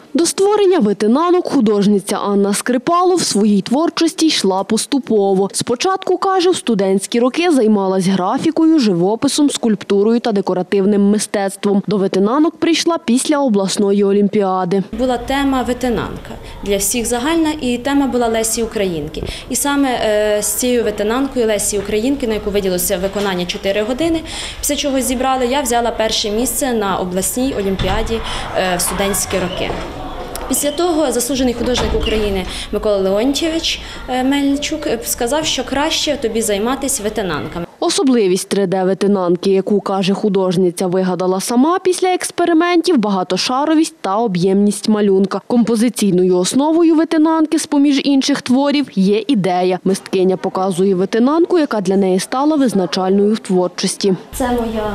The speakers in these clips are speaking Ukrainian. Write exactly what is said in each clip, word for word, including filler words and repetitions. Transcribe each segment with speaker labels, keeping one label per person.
Speaker 1: До створення витинанок художниця Анна Скрипало в своїй творчості йшла поступово. Спочатку, каже, в студентські роки займалась графікою, живописом, скульптурою та декоративним мистецтвом. До витинанок прийшла після обласної олімпіади.
Speaker 2: Була тема витинанка для всіх загальна, і тема була Лесі Українки. І саме з цією витинанкою Лесі Українки, на яку виділося виконання чотири години, після чого зібрали, я взяла перше місце на обласній олімпіаді в студентські роки. Після того заслужений художник України Микола Леонтійович Мельничук сказав, що краще тобі займатися витинанками.
Speaker 1: Особливість три де-витинанки, яку, каже художниця, вигадала сама після експериментів – багатошаровість та об'ємність малюнка. Композиційною основою витинанки, з-поміж інших творів, є ідея. Мисткиня показує витинанку, яка для неї стала визначальною в творчості.
Speaker 2: Це моя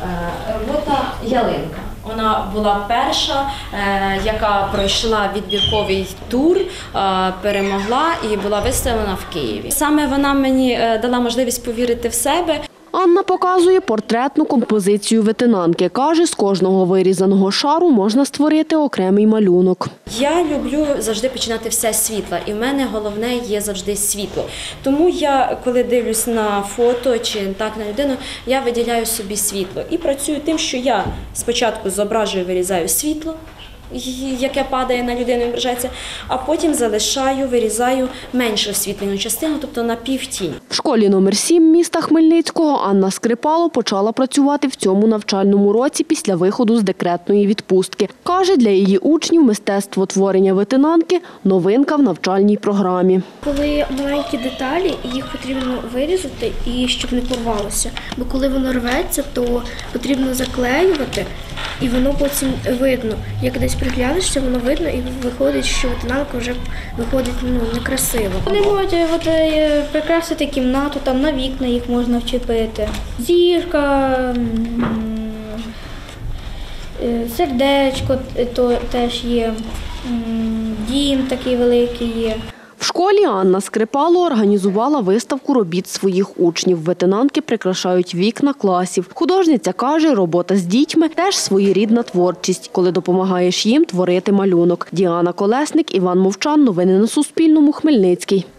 Speaker 2: робота «Ялинка». Вона була перша, яка пройшла відбірковий тур, перемогла і була виставлена в Києві. Саме вона мені дала можливість повірити в себе.
Speaker 1: Анна показує портретну композицію витинанки. Каже, з кожного вирізаного шару можна створити окремий малюнок.
Speaker 2: Я люблю завжди починати все з світла, і в мене головне є завжди світло. Тому я, коли дивлюсь на фото чи так на людину, я виділяю собі світло. І працюю тим, що я спочатку зображую, вирізаю світло, яке падає на людину і вражається, а потім залишаю, вирізаю меншу освітлену частину, тобто на півтінь.
Speaker 1: В школі номер сім міста Хмельницького Анна Скрипало почала працювати в цьому навчальному році після виходу з декретної відпустки. Каже, для її учнів мистецтво творення витинанки – новинка в навчальній програмі.
Speaker 3: Коли маленькі деталі, їх потрібно вирізати, і щоб не порвалося. Бо коли воно рветься, то потрібно заклеювати, і воно потім видно. Як десь приглянешся, воно видно, і виходить, що витинанка вже виходить ну, некрасиво.
Speaker 4: Вони можуть от, прикрасити кімнату, там на вікна їх можна вчепити. Зірка, сердечко то теж є, дім такий великий є.
Speaker 1: В школі Анна Скрипало організувала виставку робіт своїх учнів. Витинанки прикрашають вікна класів. Художниця каже, робота з дітьми – теж своєрідна творчість, коли допомагаєш їм творити малюнок. Діана Колесник, Іван Мовчан. Новини на Суспільному. Хмельницький.